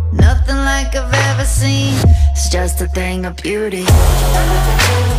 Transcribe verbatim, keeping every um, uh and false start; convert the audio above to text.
Nothing like I've ever seen. It's just a thing of beauty.